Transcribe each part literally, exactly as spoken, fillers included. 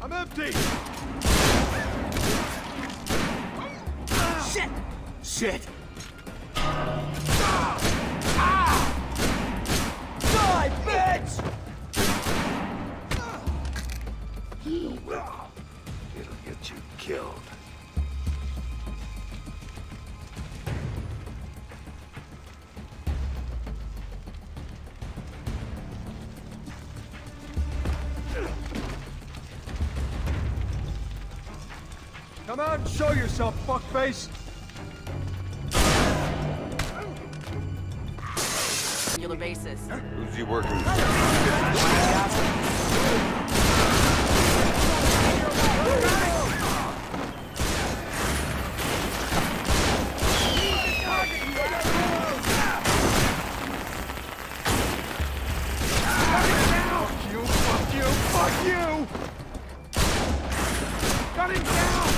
I'm empty! Shit! Shit! Die, bitch! No will. It'll get you killed. Come out and show yourself, fuckface! Regular basis. Who's he working for? Fuck you! Fuck you! Got him down!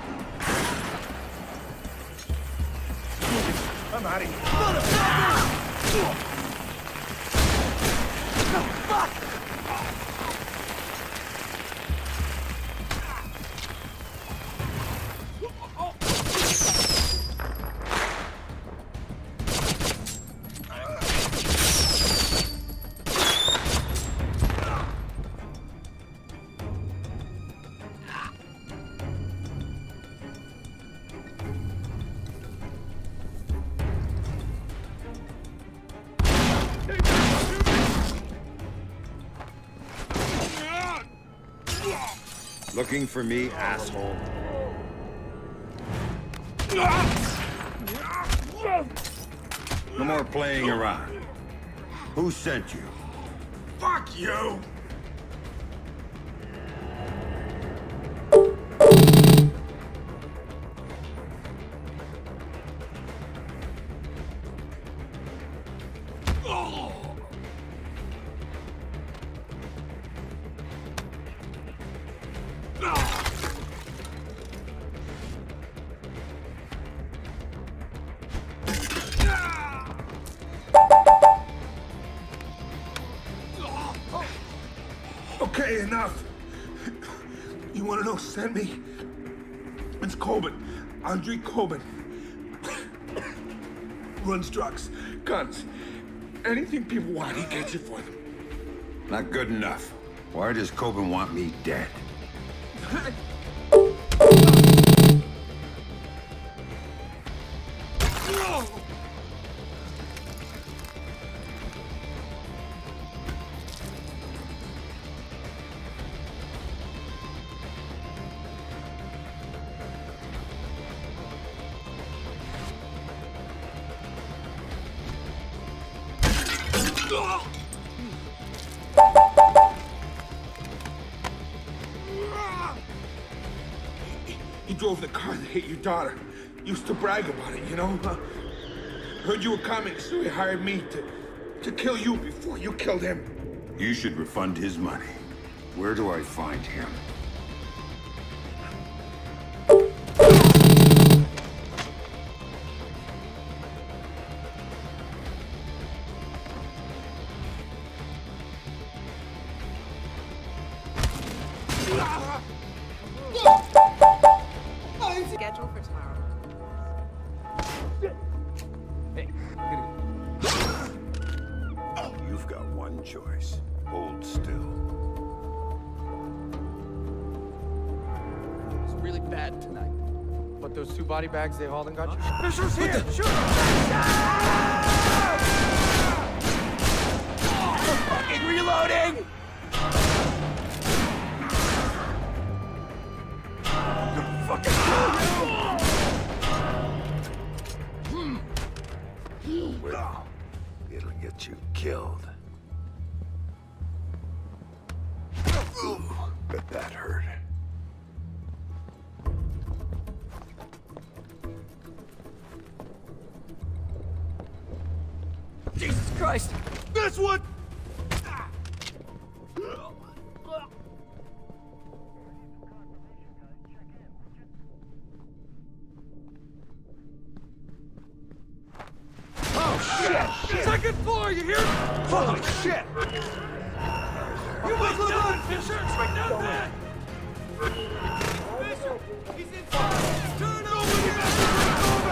I'm out of here. Motherfucker! Fuck! Looking for me, asshole? No more playing around. Who sent you? Fuck you! Okay, enough. You want to know who sent me? It's Kobin. Andre Kobin. Runs drugs, guns, anything people want, he gets it for them. Not good enough. Why does Kobin want me dead? He drove the car that hit your daughter. Used to brag about it, you know? Uh, heard you were coming, so he hired me to, to kill you before you killed him. You should refund his money. Where do I find him? Schedule for tomorrow. Hey, you've got one choice. Hold still. It's really bad tonight. But those two body bags they hauled and got you? Fisher's here! Shoot him! Fucking reloading! Well, it'll get you killed. Ooh, bet that hurt. Jesus Christ! This one! Second floor, you hear? Holy shit! You must look on, Fisher! It's right down there! He's inside! Turn over!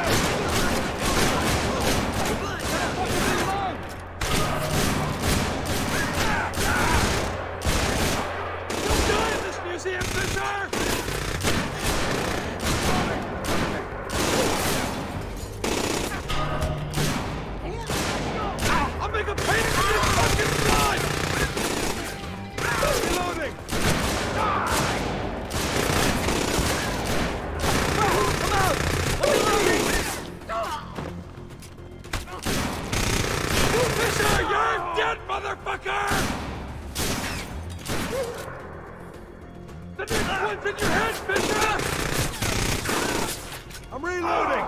Don't die in this museum, Fisher! I'll make a painting of this fucking blood! Reloading! Come out! I'm reloading! Fisher, you're dead, motherfucker! The next one's in your head, Fisher! I'm reloading!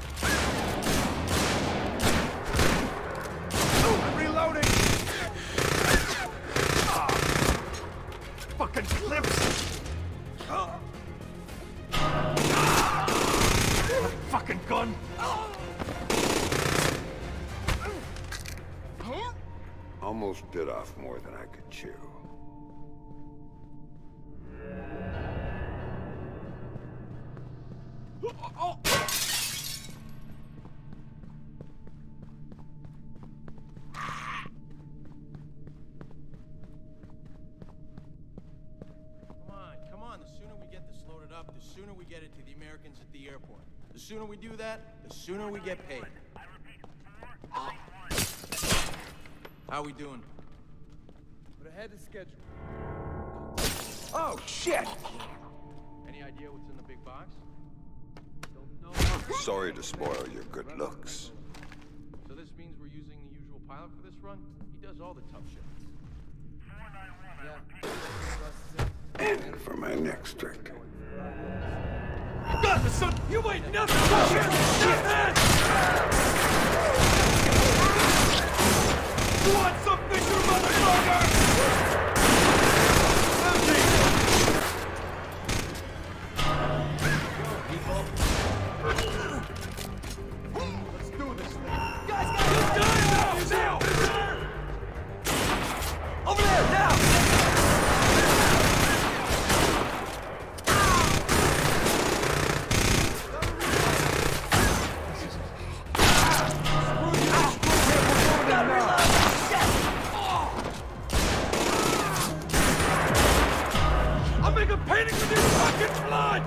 I'm reloading! Fucking slips! Fucking gun! Almost bit off more than I could chew. Oh. Come on, the sooner we get this loaded up, the sooner we get it to the Americans at the airport. The sooner we do that, the sooner we get paid. How we doing? We're ahead of schedule. Oh, shit! Any idea what's in the big box? Sorry to spoil your good looks. So this means we're using the usual pilot for this run? He does all the tough shit. Yeah. And for my next trick. God, the son! You ain't nothing! Shit! Nothing! You want some Fisher, motherfucker? Let's do this thing. Guys, guys! Now! Now! Over there! Now! Painting with your fucking blood!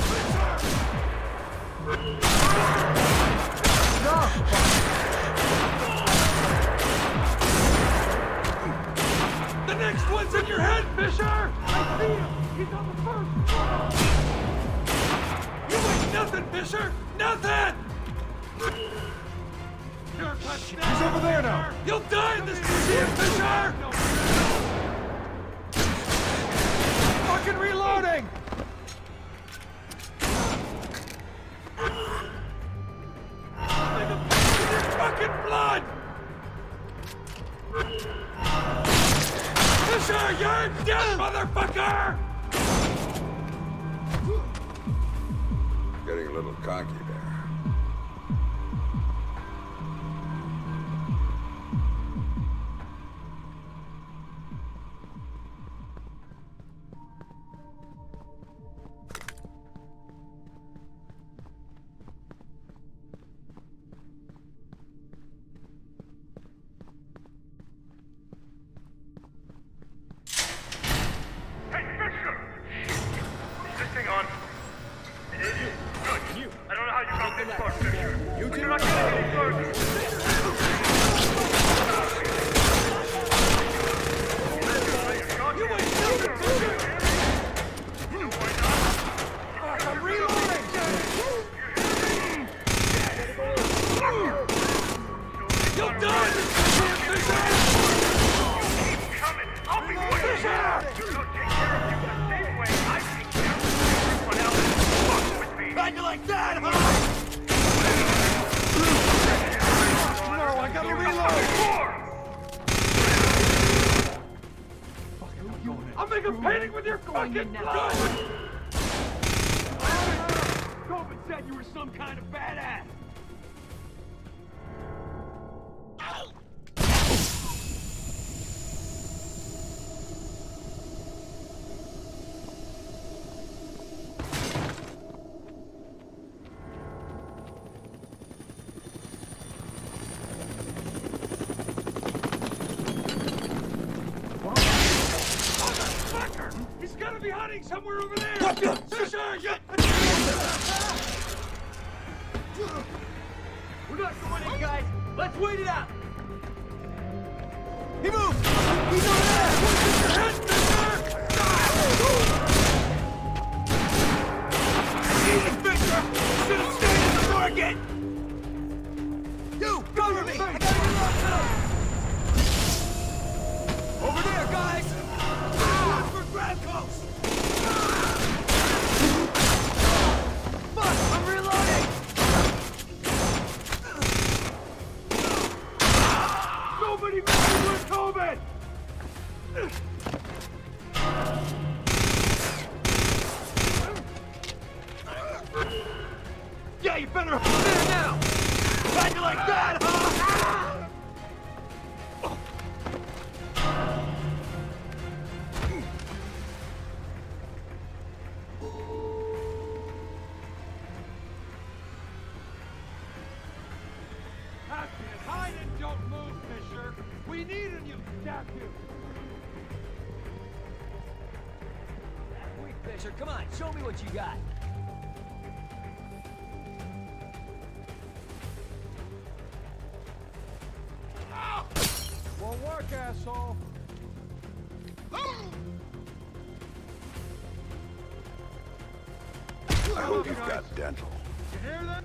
The next one's in your head, Fisher! I see him! He's on the first floor! You ain't nothing, Fisher! Nothing! He's over there now! You'll die in this museum, Fisher! Fucking reloading! Like a bitch in your fucking blood! Fisher, you're dead, motherfucker! Getting a little cocky there. I'll make a painting with your fucking blood! Coben said you were some kind of badass! gotta be hiding somewhere over there! What the? Fisher, you... We're not going in, guys! Let's wait it out! He moved! He's over there! Head, Fisher! Easy, Fisher! Should have stayed in the market! You, cover me! I got a over there, guys! Watch for grab coast! Fuck! I'm reloading! Nobody messes with Tobin! Yeah, you better there now! How'd you like that, huh? Hide and don't move, Fisher! We needed you! Damn you! Wait, Fisher, come on, show me what you got. Won't work, asshole! I hope you've got dental. You hear that?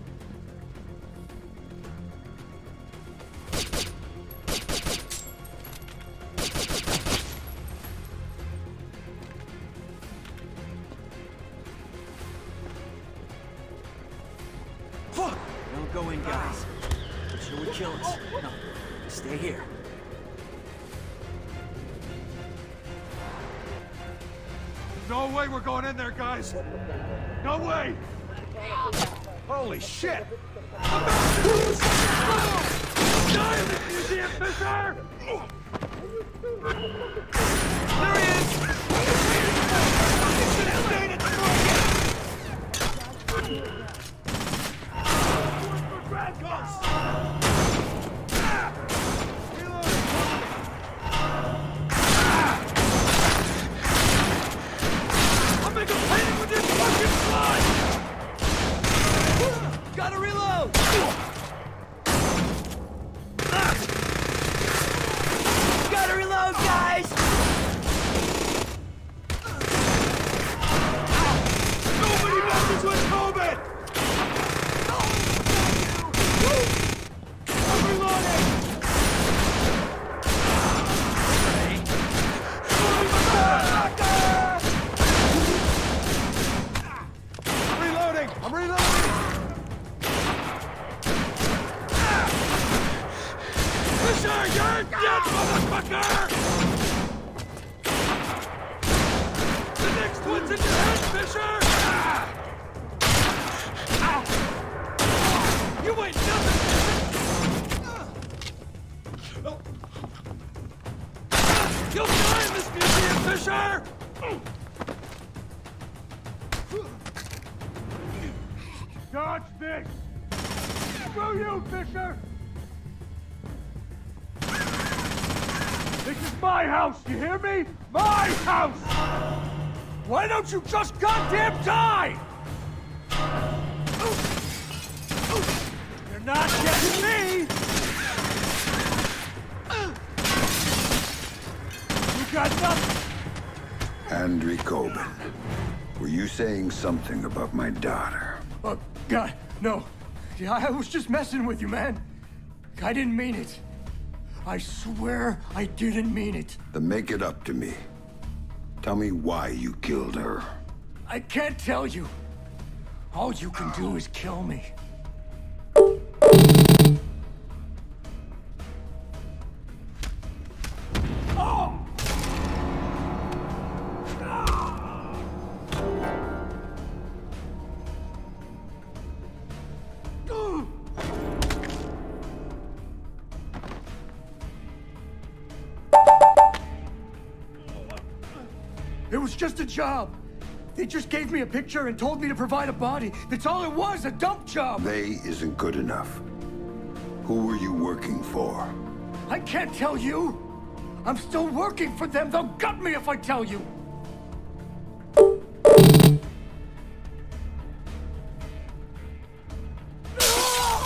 Fuck! Don't go in, guys. Fisher would kill us. No, stay here. No way we're going in there, guys! No way! Holy shit! Die in the museum, Fisher! There he is! He should have stayed at the market! For grab coast! I'll make a painting with this fucking slide! Gotta reload! Gotta reload, guys! Nobody messes with Tobin! I'm reloading! I'm reloading! I'm reloading! Fisher, you're dead, motherfucker! The next one's in your head, Fisher! You ain't nothing, Fisher! You'll die in this museum, Fisher! Dodge this! Screw you, Fisher! This is my house, you hear me? My house! Why don't you just goddamn die? You're not getting me! You got nothing! Andrew Coben, were you saying something about my daughter? Oh, God, no. Yeah, I was just messing with you, man. I didn't mean it. I swear I didn't mean it. Then make it up to me. Tell me why you killed her. I can't tell you. All you can do is kill me. Oh! It was just a job. They just gave me a picture and told me to provide a body. That's all it was, a dump job. They isn't good enough. Who were you working for? I can't tell you. I'm still working for them. They'll gut me if I tell you.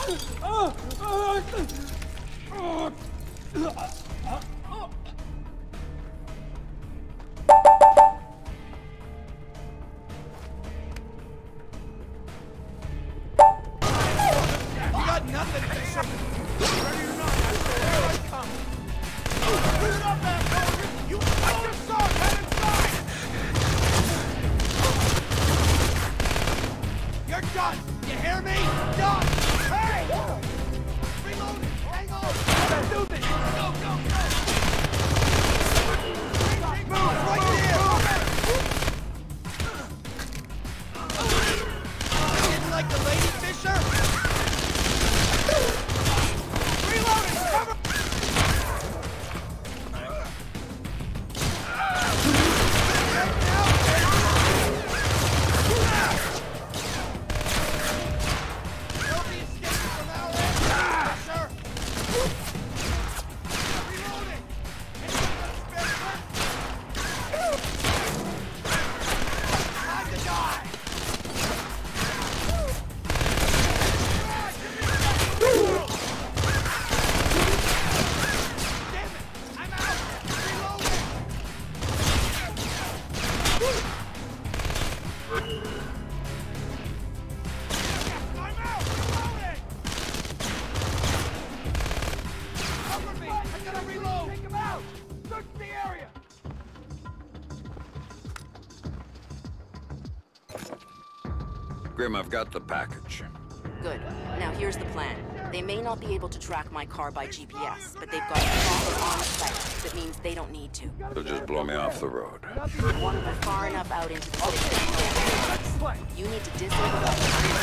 Grim, I've got the package. Good. Now here's the plan. They may not be able to track my car by G P S, but they've got a proper on site. That means they don't need to. They'll just blow me off the road. We're far enough out into the city. You need to disable that.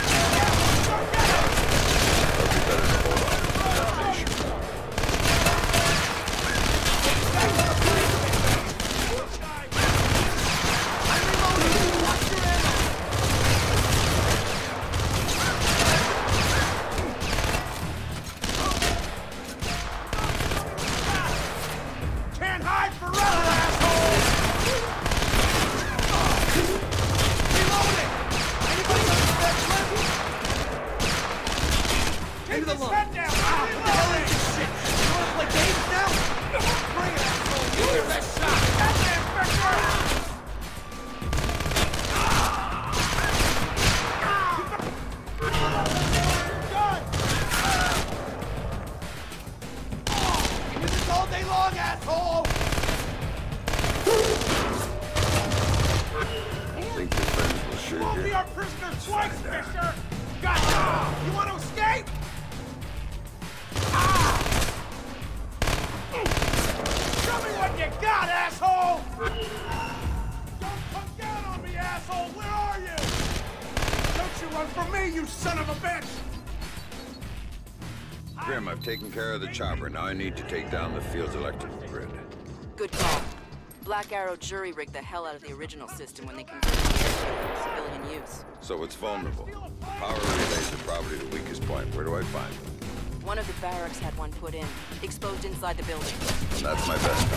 Grim, I've taken care of the chopper. Now I need to take down the field's electrical grid. Good call. Black Arrow jury rigged the hell out of the original system when they converted the airfield for civilian use. So it's vulnerable. The power relays are probably the weakest point. Where do I find them? One of the barracks had one put in, exposed inside the building. And that's my best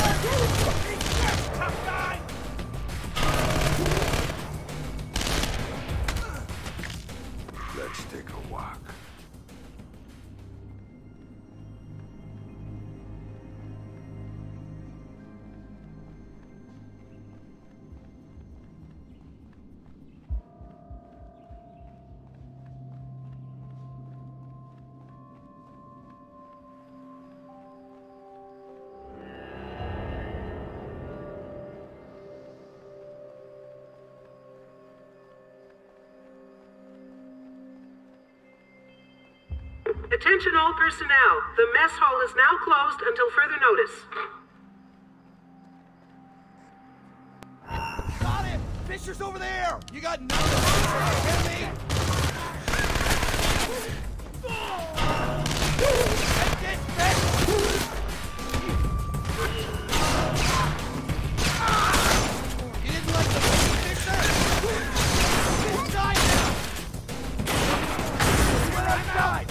bet. Let's take a walk. Attention all personnel. The mess hall is now closed until further notice. Got him! Fisher's over there! You got nothing! Hear me? Take this, Fish! You didn't like the movie, Fisher? Inside now! You're outside!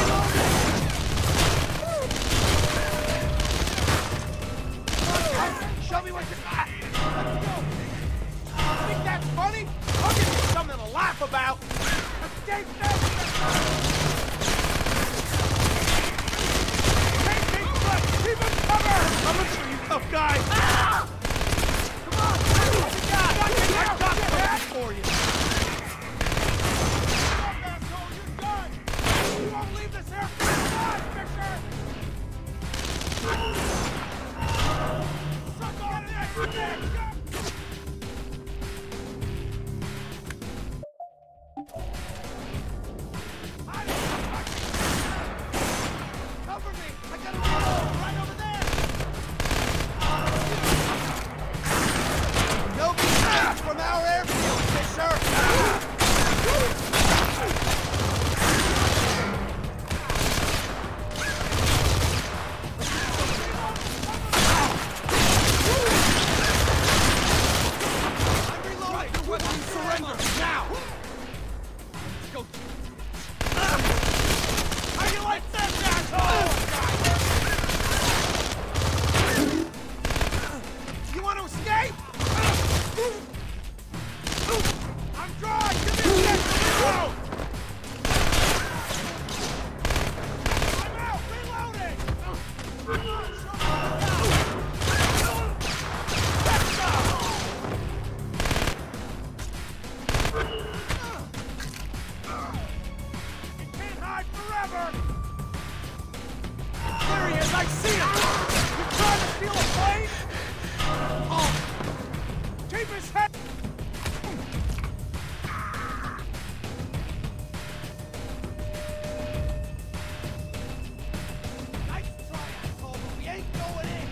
Show me what you got! Let's go! Think that's funny? I'll give you something to laugh about! Escape now! Keep him covered! I'm gonna show you tough guy! Ah! Come on! I got something for you! You're done! You won't leave this airfield alive, Fisher! Suck on this, dick! Cover me! I got a reload right over there! No mistakes from our airfield, Fisher! I'm reloading! Your weapon surrender! Now! Let's go! How you like this, asshole? You want to escape? I'm dry! Give me a second! Reload! I'm out! Reloading! Come on, show me what you got! Let's go! You can't hide forever! There he is! I see him! You trying to steal a plane? Oh! Keep his head! Nice try, asshole, but we ain't going in!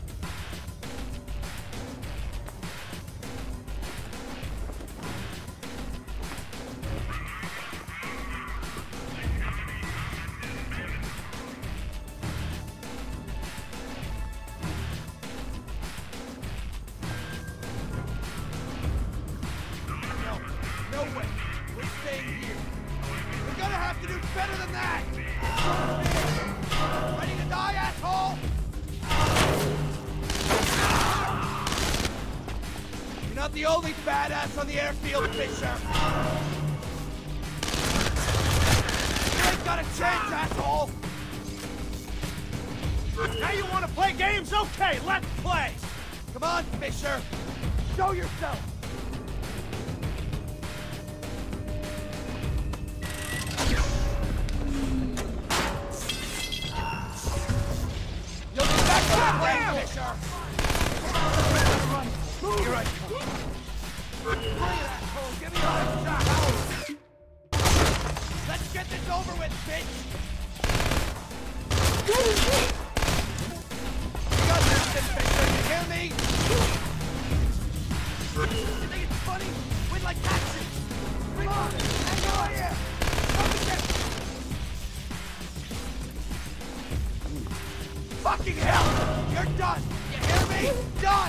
No, no way. We're staying here. We're gonna have to do better than that. Ready to die, asshole? You're not the only badass on the airfield, Fisher. You ain't got a chance, asshole. Now you want to play games? Okay, let's play. Come on, Fisher. Show yourself. You'll get back to the plane, Fisher! Here I come. Bring it, asshole! Give me a shot! Let's get this over with, bitch! You got this, Fisher! You hear me? You think it's funny? Win like taxes! Bring on! Hang on here! Come and get... Fucking hell! You're done! You hear me? Done!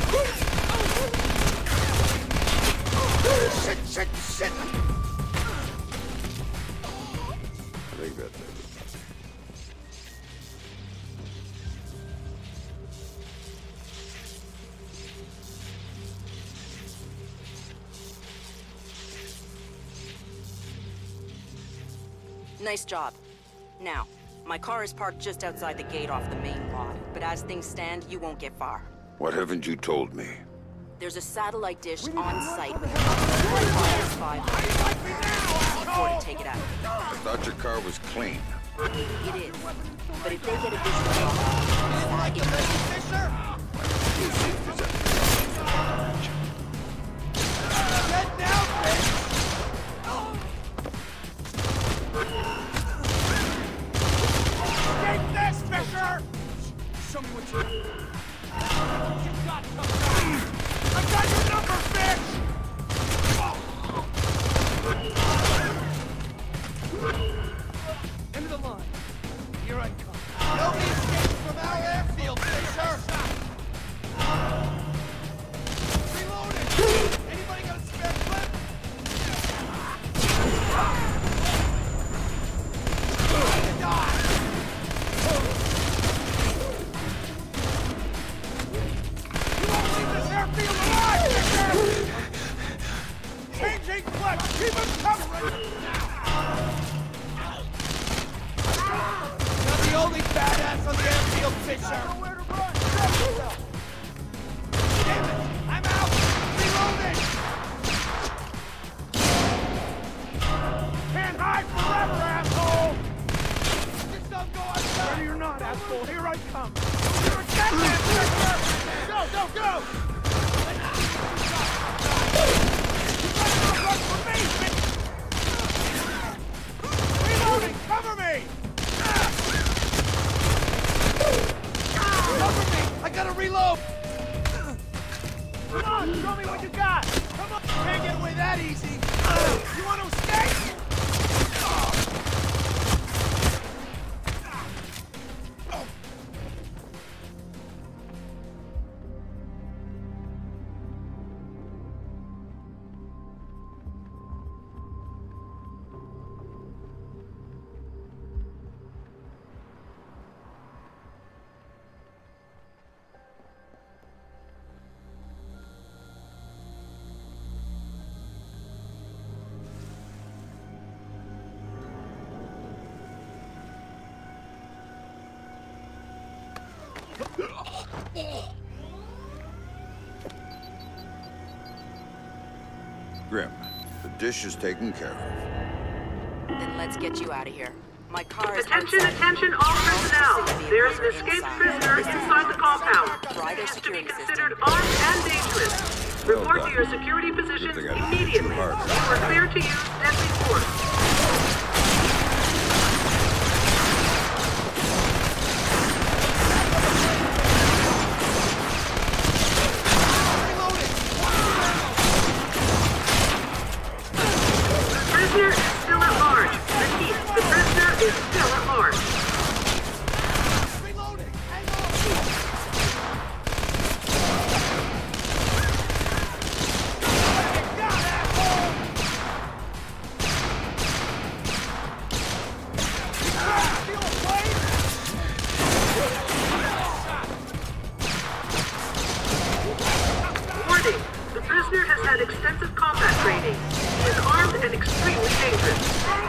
Shit, shit, shit! I think that's everybody. Nice job. Now, my car is parked just outside the gate off the main lot, but as things stand, you won't get far. What haven't you told me? There's a satellite dish on site with a P S five before to take it out. I thought your car was clean. It is, but if they get a visual on it, Fisher! Get down, bitch! Escape this, Fisher! Show me what you... You got something! I got your number, bitch! End of the line. Here I come. Nobody escapes from our airfield, Fisher! Reloading! Anybody got a spare clip? Die! You won't leave this airfield alive, Fisher! Changing clip! Keep him covered! Not the only badass on the airfield, Fisher! Nowhere to run! Damn it! I'm out! Reloading! Can't hide forever, asshole! Just don't go outside! Ready or not, asshole, here I come! You're a dead Fisher! Go, go, go! You better not run for me, bitch! Reloading! Cover me! Cover me! I gotta reload! Come on, show me what you got! Come on! Can't get away that easy! You want to escape? Grim, the dish is taken care of. Then let's get you out of here. My car is Attention, outside. attention, all personnel. There is an escaped prisoner inside the compound. Try He their is to be security considered system. armed and dangerous. Report to your security positions They got immediately. too hard. You are cleared to use deadly force. The prisoner is still at large. Repeat, the prisoner is still at large. Reloading! Hang on! Get down, asshole! Feel afraid? Warning, the prisoner has had extensive combat training. He is armed and extremely dangerous.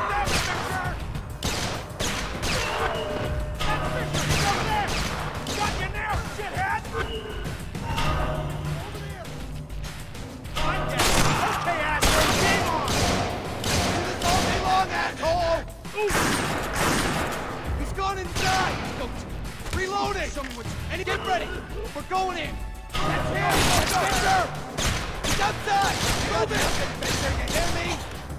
He's gone inside! Reloading! And get ready! We're going in! That's him! Fisher! He's outside! Move it! Fisher, you hear me?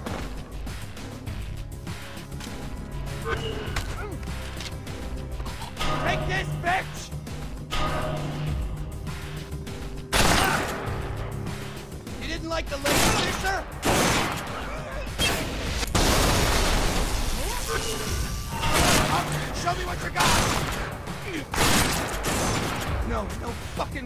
Take this, bitch! You didn't like the lady, Fisher? Show me what you got! No, no fucking...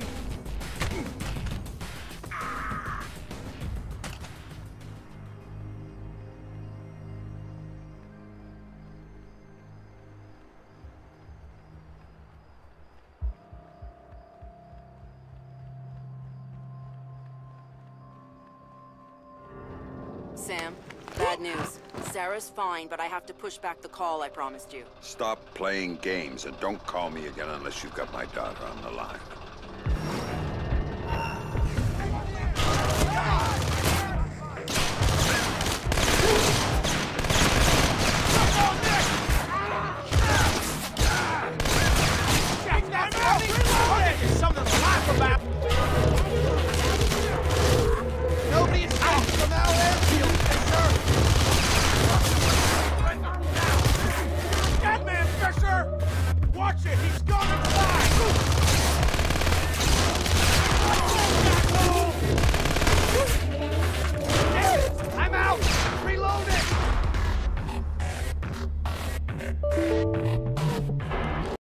Sam, bad news. Sarah's fine, but I have to push back the call I promised you. Stop playing games and don't call me again unless you've got my daughter on the line.